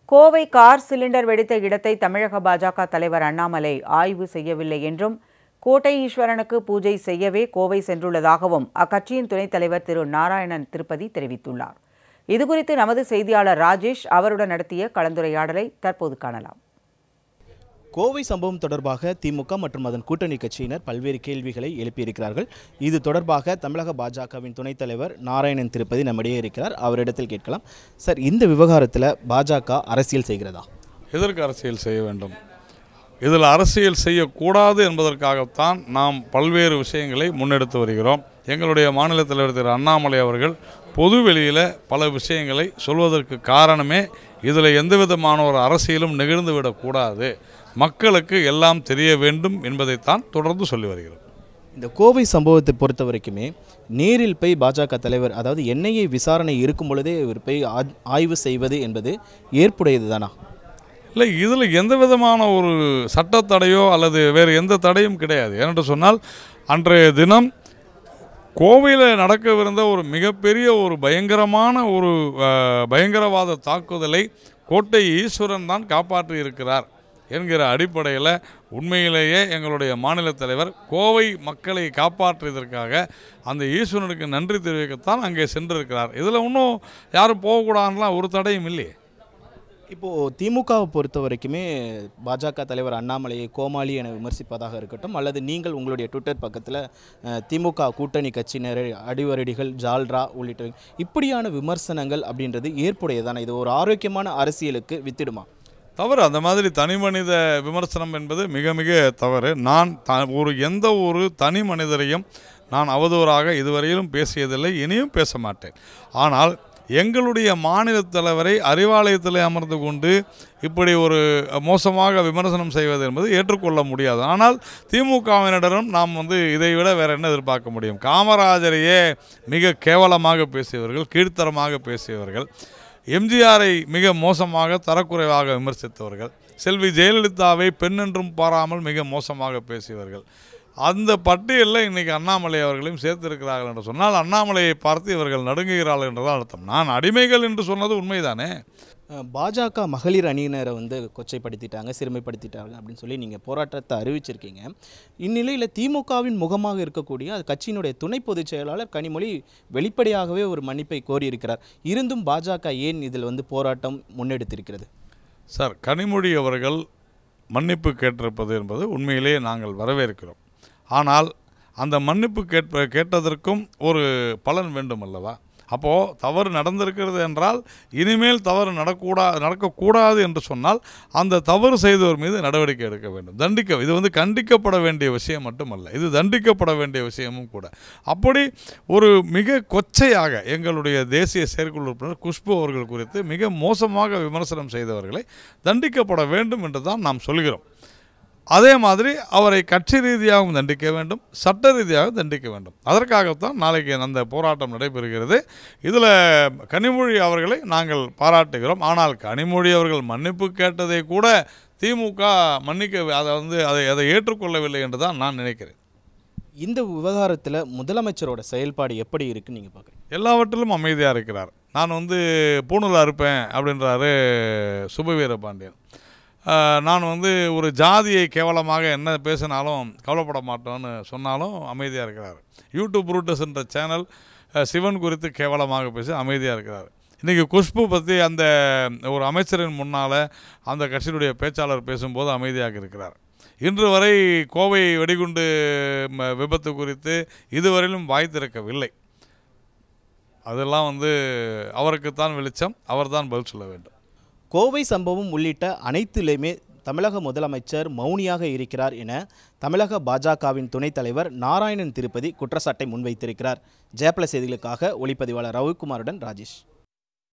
Kovai car cylinder வெடித்த இடத்தை தமிழக பாஜக தலைவர் அண்ணாமலை ஆய்வு செய்யவில்லை என்றும் கோட்டை ஈஸ்வரனுக்கு பூஜை செய்யவே கோவை சென்றுள்ளதாகவும் அக்கட்சியின் துணைத் தலைவர் திரு நாராயணன் திருப்பதி தெரிவித்துள்ளார். இதுகுறித்து நமது செய்தியாளர் ராஜேஷ் அவருடன் நடத்திய கலந்துரையாடலை தற்போது காணலாம். கோவை சம்பவம் தொடர்பாக திமுக மற்றும் அதன் கூட்டணி கட்சியினர் பல்வேறு கேள்விகளை எழுப்பியிருக்கிறார்கள். இது தொடர்பாக தமிழக பாஜகவின் துணைத் தலைவர் நாராயணன் திருப்பதி நம்மிடையே இருக்கிறார். அவரிடத்தில் கேட்கலாம். சார், இந்த விவகாரத்தில் பாஜக அரசியல் செய்கிறதா? எதற்கு அரசியல் செய்ய வேண்டும்? இதில் அரசியல் செய்யக்கூடாது என்பதற்காகத்தான் நாம் பல்வேறு விஷயங்களை முன்னெடுத்து வருகிறோம். எங்களுடைய மாநில தலைவர் திரு அண்ணாமலை அவர்கள் பொதுவெளியில் பல விஷயங்களை சொல்வதற்கு காரணமே இதில் எந்தவிதமான ஒரு அரசியலும் நிகழ்ந்துவிடக்கூடாது, மக்களுக்கு எல்லாம் தெரிய வேண்டும் என்பதைத்தான் தொடர்ந்து சொல்லி வருகிறோம். இந்த கோவை சம்பவத்தை பொறுத்த வரைக்குமே நேரில் போய் பாஜக தலைவர், அதாவது என்ஐஏ விசாரணை இருக்கும் பொழுதே இவர் போய் ஆய்வு செய்வது என்பது ஏற்புடையது தானா? இல்லை, இதில் எந்த விதமான ஒரு சட்டத்தடையோ அல்லது வேறு எந்த தடையும் கிடையாது. ஏனென்று சொன்னால் அன்றைய தினம் கோவையில் நடக்கவிருந்த ஒரு மிகப்பெரிய ஒரு பயங்கரமான ஒரு பயங்கரவாத தாக்குதலை கோட்டை ஈஸ்வரன் தான் காப்பாற்றி இருக்கிறார் என்கிற அடிப்படையில் உண்மையிலேயே எங்களுடைய மாநில தலைவர் கோவை மக்களை காப்பாற்றியதற்காக அந்த ஈஸ்வரனுக்கு நன்றி தெரிவிக்கத்தான் அங்கே சென்றிருக்கிறார். இதில் இன்னும் யாரும் போகக்கூடாதுலாம் ஒரு தடையும் இல்லையே. இப்போது திமுகவை பொறுத்த வரைக்குமே பாஜக தலைவர் அண்ணாமலையை கோமாளி என விமர்சிப்பதாக இருக்கட்டும், அல்லது நீங்கள் உங்களுடைய ட்விட்டர் பக்கத்தில் திமுக கூட்டணி கட்சியினர் அடிவரடிகள் ஜால்ரா உள்ளிட்ட இப்படியான விமர்சனங்கள் அப்படின்றது ஏற்புடையதான? இது ஒரு ஆரோக்கியமான அரசியலுக்கு வித்திடுமா? தவறு. அந்த மாதிரி தனி மனித விமர்சனம் என்பது மிக மிக தவறு. நான் எந்த ஒரு தனி மனிதரையும் நான் அவதூறாக இதுவரையிலும் பேசியதில்லை, இனியும் பேச மாட்டேன். ஆனால் எங்களுடைய மாநில தலைவரை அறிவாலயத்தில் அமர்ந்து கொண்டு இப்படி ஒரு மோசமாக விமர்சனம் செய்வது என்பது ஏற்றுக்கொள்ள முடியாது. ஆனால் திமுகவினரிடம் நாம் இதைவிட வேறு என்ன எதிர்பார்க்க முடியும்? காமராஜரையே மிக கேவலமாக பேசியவர்கள், கீழ்த்தரமாக பேசியவர்கள், எம்ஜிஆரை மிக மோசமாக தரக்குறைவாக விமர்சித்தவர்கள், செல்வி ஜெயலலிதாவை பெண் என்றும் பாராமல் மிக மோசமாக பேசியவர்கள், அந்த பட்டியலில் இன்றைக்கி அண்ணாமலை அவர்களையும் சேர்த்திருக்கிறார்கள் என்று சொன்னால் அண்ணாமலையை பார்த்து இவர்கள் நடுங்குகிறார்கள் என்றுதான் அர்த்தம். நான் அடிமைகள் என்று சொன்னது உண்மைதானே. பாஜக மகளிர் அணியினரை கொச்சைப்படுத்திட்டாங்க, சிறுமைப்படுத்திட்டாங்க அப்படின்னு சொல்லி நீங்கள் போராட்டத்தை அறிவிச்சிருக்கீங்க. இந்நிலையில் திமுகவின் முகமாக இருக்கக்கூடிய அது கட்சியினுடைய துணை பொதுச் செயலாளர் கனிமொழி வெளிப்படையாகவே ஒரு மன்னிப்பை கோரியிருக்கிறார். இருந்தும் பாஜக ஏன் இதில் போராட்டம் முன்னெடுத்திருக்கிறது? சார், கனிமொழி அவர்கள் மன்னிப்பு கேட்டிருப்பது என்பது உண்மையிலேயே நாங்கள் வரவேற்கிறோம். ஆனால் அந்த மன்னிப்பு கேட்டதற்கும் ஒரு பலன் வேண்டும் அல்லவா? அப்போது தவறு நடந்திருக்கிறது என்றால் இனிமேல் தவறு நடக்கக்கூடாது என்று சொன்னால் அந்த தவறு செய்தவர் மீது நடவடிக்கை எடுக்க வேண்டும். இது கண்டிக்கப்பட வேண்டிய விஷயம் மட்டுமல்ல, இது தண்டிக்கப்பட வேண்டிய விஷயமும் கூட. அப்படி ஒரு மிக கொச்சையாக எங்களுடைய தேசிய செயற்குழு உறுப்பினர் குஷ்பு அவர்கள் குறித்து மிக மோசமாக விமர்சனம் செய்தவர்களை தண்டிக்கப்பட வேண்டும் என்று தான் நாம் சொல்கிறோம். அதே மாதிரி அவரை கட்சி ரீதியாகவும் தண்டிக்க வேண்டும், சட்ட ரீதியாக தண்டிக்க வேண்டும். அதற்காகத்தான் நாளைக்கு அந்த போராட்டம் நடைபெறுகிறது. இதில் கனிமொழி அவர்களை நாங்கள் பாராட்டுகிறோம். ஆனால் கனிமொழி அவர்கள் மன்னிப்பு கேட்டதை கூட திமுக அதை ஏற்றுக்கொள்ளவில்லை என்று தான் நான் நினைக்கிறேன். இந்த விவகாரத்தில் முதலமைச்சரோட செயல்பாடு எப்படி இருக்குன்னு நீங்கள் பார்க்குறீங்க? எல்லாவற்றிலும் அமைதியாக இருக்கிறார். நான் பூணூல் அறுப்பேன் அப்படின்றாரு சுபவீர பாண்டியன். நான் ஒரு ஜாதியை கேவலமாக என்ன பேசினாலும் கவலைப்பட மாட்டோன்னு சொன்னாலும் அமைதியாக இருக்கிறார். யூடியூப் ரூட்டஸ் என்ற சேனல் சிவன் குறித்து கேவலமாக பேசி அமைதியாக இருக்கிறார். இன்றைக்கி குஷ்பு பற்றி அந்த ஒரு அமைச்சரின் முன்னால் அந்த கட்சியினுடைய பேச்சாளர் பேசும்போது அமைதியாக இருக்கிறார். இன்று வரை கோவை வெடிகுண்டு விபத்து குறித்து இதுவரையிலும் வாய் திறக்கவில்லை. அதெல்லாம் அவருக்குத்தான் வெளிச்சம், அவர்தான் பதில் சொல்ல வேண்டும். கோவை சம்பவம் உள்ளிட்ட அனைத்திலுமே தமிழக முதலமைச்சர் மௌனியாக இருக்கிறார் என தமிழக பாஜகவின் துணைத் தலைவர் நாராயணன் திருப்பதி குற்றச்சாட்டை முன்வைத்திருக்கிறார். ஜெய பிளஸ் செய்திகளுக்காக ஒளிப்பதிவாளர் ரவிக்குமாருடன் ராஜேஷ்.